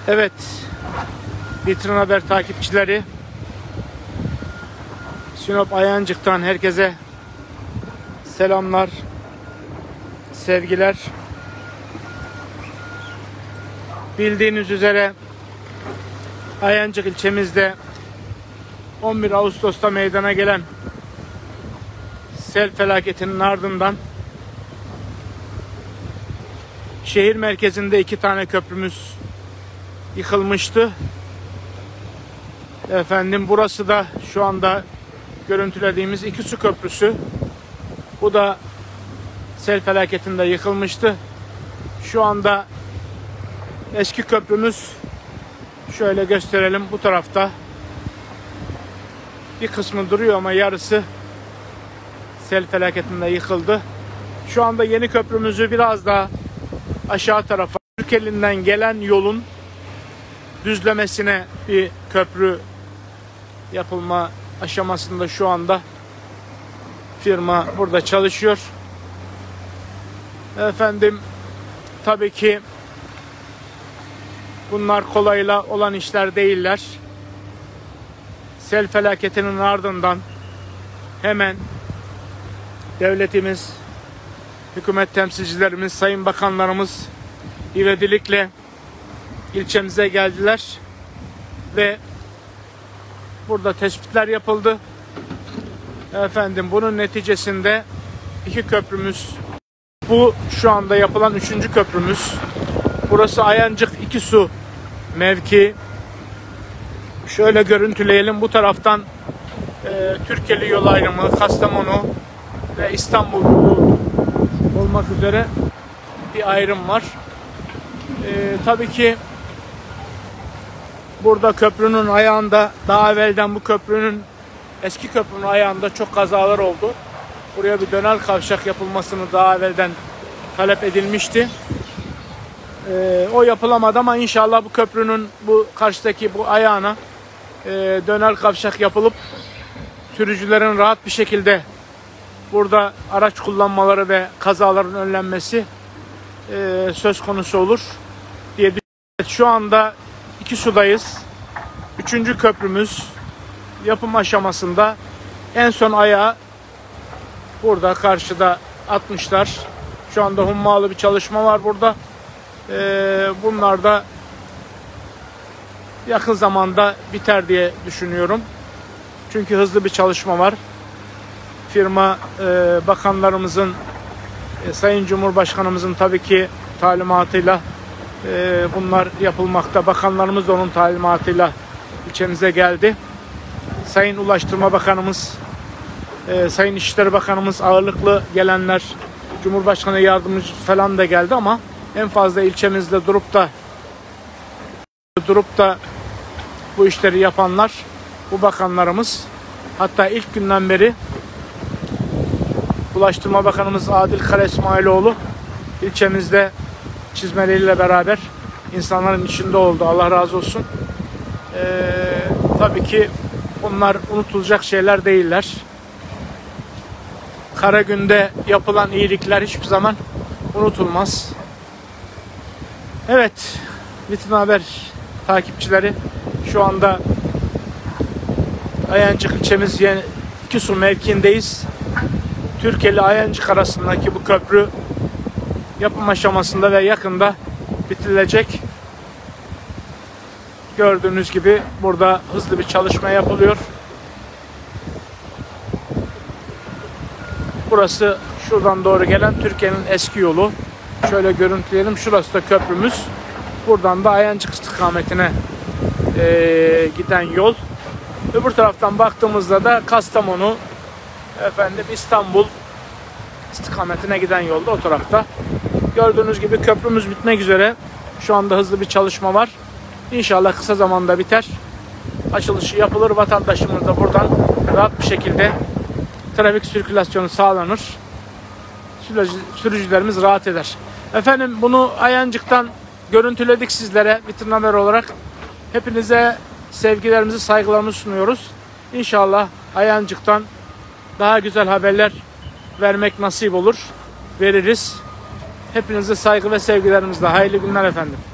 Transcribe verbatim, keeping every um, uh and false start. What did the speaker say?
Evet, Vitrin Haber takipçileri, Sinop Ayancık'tan herkese selamlar, sevgiler. Bildiğiniz üzere Ayancık ilçemizde on bir Ağustos'ta meydana gelen sel felaketinin ardından şehir merkezinde iki tane köprümüz yıkılmıştı. Efendim, burası da şu anda görüntülediğimiz iki su köprüsü. Bu da sel felaketinde yıkılmıştı. Şu anda eski köprümüz, şöyle gösterelim, bu tarafta. Bir kısmı duruyor ama yarısı sel felaketinde yıkıldı. Şu anda yeni köprümüzü biraz daha aşağı tarafa, Türkeli'nden gelen yolun düzlemesine bir köprü yapılma aşamasında şu anda firma burada çalışıyor. Efendim, tabii ki bunlar kolayla olan işler değiller. Sel felaketinin ardından hemen devletimiz, hükümet temsilcilerimiz, sayın bakanlarımız ivedilikle ilçemize geldiler ve burada tespitler yapıldı. Efendim, bunun neticesinde iki köprümüz, bu şu anda yapılan üçüncü köprümüz. Burası Ayancık iki su mevki. Şöyle görüntüleyelim. Bu taraftan e, Türkeli yol ayrımı, Kastamonu ve İstanbul olmak üzere bir ayrım var. E, tabii ki burada köprünün ayağında, daha evvelden bu köprünün, eski köprünün ayağında çok kazalar oldu. Buraya bir dönel kavşak yapılmasını daha evvelden talep edilmişti. Ee, o yapılamadı ama inşallah bu köprünün bu karşıdaki bu ayağına e, dönel kavşak yapılıp sürücülerin rahat bir şekilde burada araç kullanmaları ve kazaların önlenmesi e, söz konusu olur diye düşünüyorum. Şu anda iki sudayız. Üçüncü köprümüz yapım aşamasında. En son ayağı burada karşıda atmışlar. Şu anda hummalı bir çalışma var burada. Ee, bunlar da yakın zamanda biter diye düşünüyorum. Çünkü hızlı bir çalışma var. Firma e, bakanlarımızın, e, Sayın Cumhurbaşkanımızın tabii ki talimatıyla e, bunlar yapılmakta. Bakanlarımız da onun talimatıyla ilçemize geldi. Sayın Ulaştırma Bakanımız, e, Sayın İçişleri Bakanımız, ağırlıklı gelenler, Cumhurbaşkanı yardımcısı falan da geldi ama en fazla ilçemizde durup da durup da bu işleri yapanlar bu bakanlarımız. Hatta ilk günden beri Ulaştırma Bakanımız Adil Kara İsmailoğlu ilçemizde çizmeleriyle beraber insanların içinde oldu. Allah razı olsun. Ee, tabii ki bunlar unutulacak şeyler değiller. Kara günde yapılan iyilikler hiçbir zaman unutulmaz. Evet, Vitrin Haber takipçileri, şu anda Ayancık ilçemiz iki su mevkiindeyiz. Türkeli Ayancık arasındaki bu köprü yapım aşamasında ve yakında bitirilecek. Gördüğünüz gibi burada hızlı bir çalışma yapılıyor. Burası şuradan doğru gelen Türkiye'nin eski yolu. Şöyle görüntüleyelim. Şurası da köprümüz. Buradan da Ayancık istikametine e, giden yol. Öbür taraftan baktığımızda da Kastamonu, efendim İstanbul istikametine giden yolda o tarafta. Gördüğünüz gibi köprümüz bitmek üzere. Şu anda hızlı bir çalışma var. İnşallah kısa zamanda biter. Açılışı yapılır. Vatandaşımız da buradan rahat bir şekilde trafik sirkülasyonu sağlanır. Sürücülerimiz rahat eder. Efendim, bunu Ayancık'tan görüntüledik sizlere Vitrin Haber olarak. Hepinize sevgilerimizi, saygılarımızı sunuyoruz. İnşallah Ayancık'tan daha güzel haberler vermek nasip olur. Veririz. Hepinize saygı ve sevgilerimizle. Hayırlı günler efendim.